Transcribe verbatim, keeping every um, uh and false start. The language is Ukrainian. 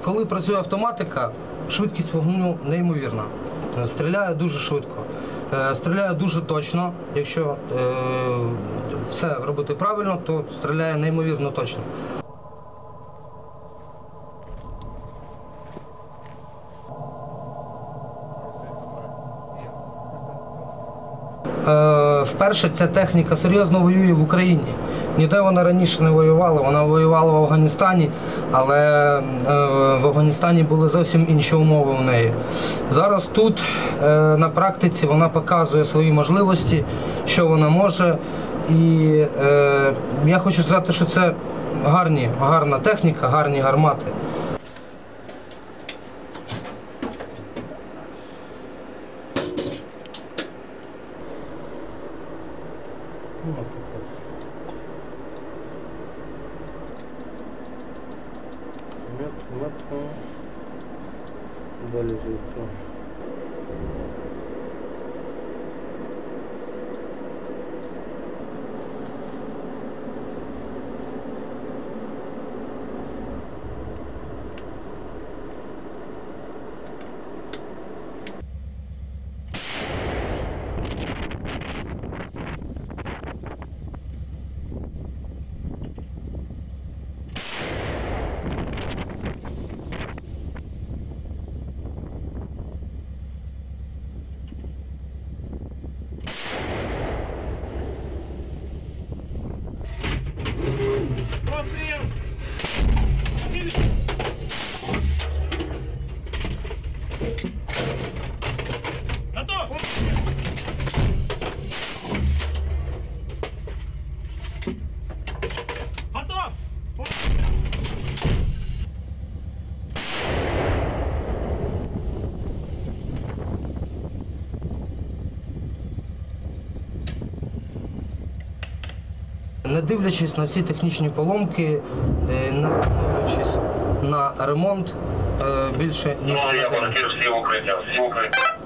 Коли працює автоматика, швидкість вогню неймовірна. Стріляє дуже швидко, стріляє дуже точно. Якщо все робити правильно, то стріляє неймовірно точно. Вперше ця техніка серйозно воює в Україні. Ніде вона раніше не воювала, вона воювала в Афганістані, але в Афганістані були зовсім інші умови у неї. Зараз тут на практиці вона показує свої можливості, що вона може. І я хочу сказати, що це гарні, гарна техніка, гарні гармати. Метро, далі звідти. Не дивлячись на ці технічні поломки, не становлячись на ремонт більше ніж на день.